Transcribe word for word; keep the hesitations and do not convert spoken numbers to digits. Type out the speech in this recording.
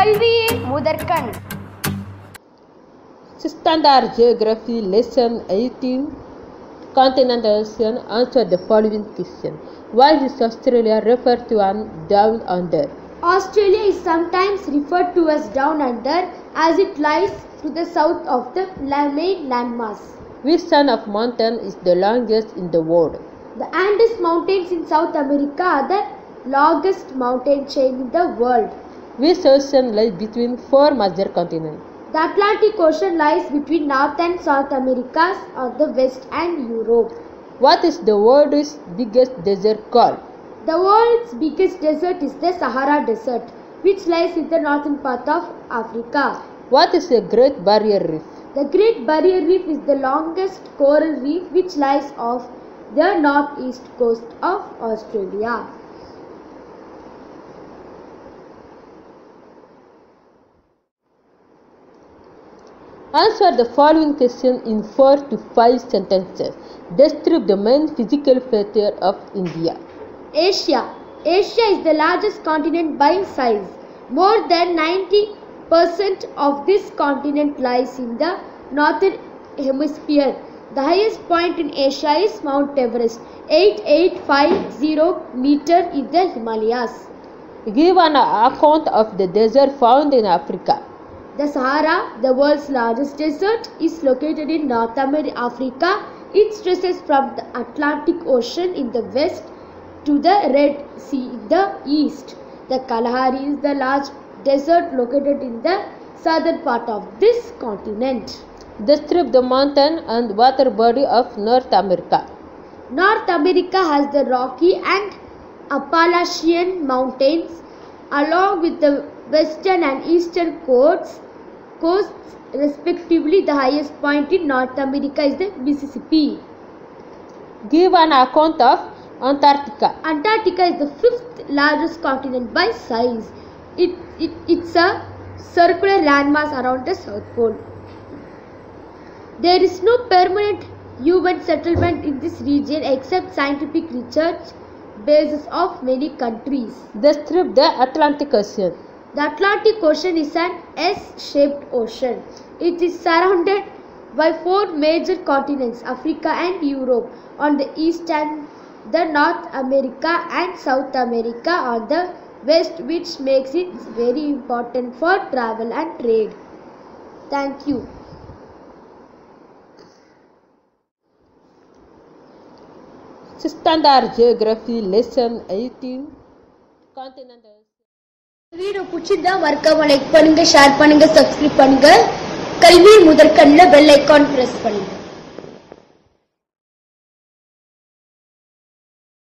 கல்வியின் முதற்கண். Standard Geography Lesson eighteen. Continental Ocean. Answer the following question. Why is Australia referred to as down under? Australia is sometimes referred to as down under as it lies to the south of the main landmass. Which chain of mountain is the longest in the world? The Andes Mountains in South America are the longest mountain chain in the world. Which ocean lies between four major continents? The Atlantic Ocean lies between North and South Americas on the west and Europe. What is the world's biggest desert called? The world's biggest desert is the Sahara Desert, which lies in the northern part of Africa. What is the Great Barrier Reef? The Great Barrier Reef is the longest coral reef which lies off the northeast coast of Australia. Answer the following question in four to five sentences. Describe the main physical feature of India. Asia. Asia is the largest continent by size. More than ninety percent of this continent lies in the northern hemisphere. The highest point in Asia is Mount Everest, eight thousand eight hundred fifty meters in the Himalayas. Give an account of the desert found in Africa. The Sahara, the world's largest desert, is located in North Africa. It stretches from the Atlantic Ocean in the west to the Red Sea in the east. The Kalahari is the large desert located in the southern part of this continent. Describe the mountain and water body of North America. North America has the Rocky and Appalachian Mountains, along with the western and eastern coasts, coasts respectively. The highest point in North America is the Mississippi. Give an account of Antarctica. Antarctica is the fifth largest continent by size. It, it, it's a circular landmass around the South Pole. There is no permanent human settlement in this region except scientific research bases of many countries. Describe the Atlantic Ocean. The Atlantic Ocean is an S-shaped ocean. It is surrounded by four major continents, Africa and Europe on the east and the North America and South America on the west, which makes it very important for travel and trade. Thank you. Standard Geography Lesson eighteen. Continental. Video பிடிச்சிருந்தா மறக்காம like பண்ணுங்க, share பண்ணுங்க, subscribe பண்ணுங்க. கல்வி முதற்கண்ணில் bell icon press பண்ணுங்க.